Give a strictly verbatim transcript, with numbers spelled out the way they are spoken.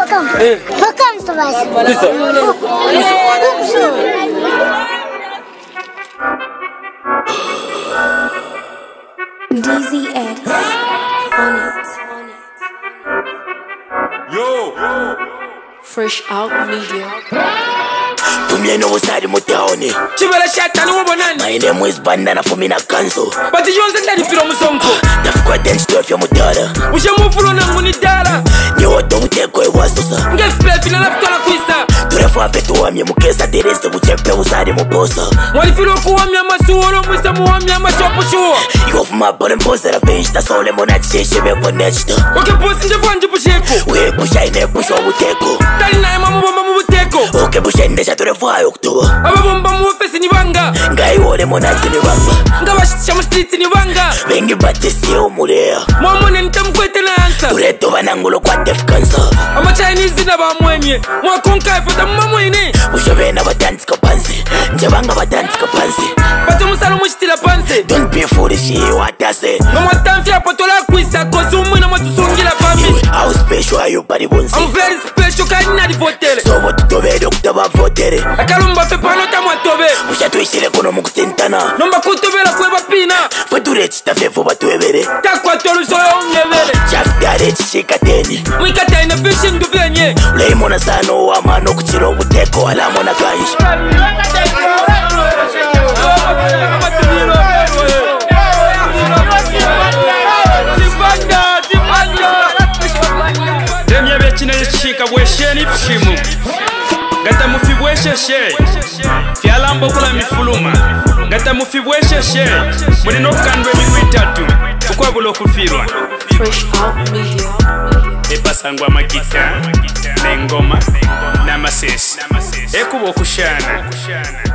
Welcome. Eh. Welcome, Sebastian. Listen. D Z X on it. Yo. Fresh out media. Tumyeno usari mutaoni Chibala shatani wabonani. My name is Bandana for me na kanzo. But you don't send piro musonko. Dafukwa dance to ya mutara. Ushamufulo na munidala. Ni woto muteko ewasosa. Ngespe fina nafutala kwisa. Turefu apetu wamye mukesa dereste buchepe usari mubosa. Walifilo kuwamya masuoro mwisa muwamya mashopushua. Yofu mabole mpozera vishta sole mona chishebe konechta. Oke pusi nje vanje pusheko. We pusha ine pusha muteko. Tali na ema mubomba mubuteko. Oke pusha ndesha turefu ayo kutuwa. Ababomba muwefesi ni banga. Ngai wole mona zini wamba. Nga bashitisha mustiti ni banga. Vengi batisi umurea. Mwamone nitamukwete na ansa. Tureto vanangulo kwa def kansa. Ama Chinese na ba mwenye. Mwakonka ifota mmamwene. Ushobe na badansi kapansi. Njabanga badansi kapansi. Batu musalo mushitila panse. Don't be foolish, you watase. Ngomwatamfya potola kwisa. Kozi umwina mwatusungila pambi. How special are you bari bonzi? I'm very special kani nadi votele. So what tobe dokutaba votere. Akalumba fe pano tamwa tobe. Ushatwishile kuno mukutintana. Nomba kutobela kweba pina. Fature chitafefo batwebere. Takwa tolu soyo ungevele. Chafdare chichikateni. Mwikata ina fishing duvenye. Uleimona sano wa mano kuchiro ubuteko alamona kanji. Demye bechine chika bwesheni pshimu. Gata mufi bwesheshe. Fialambo kula mifuluma. Gata mufi bwesheshe. Mulino kandwe mikwitatu. Ukwabulo kufirwa. Fresh out media. Epasangwa makita, nengoma, namasesi. Ekubo kushana.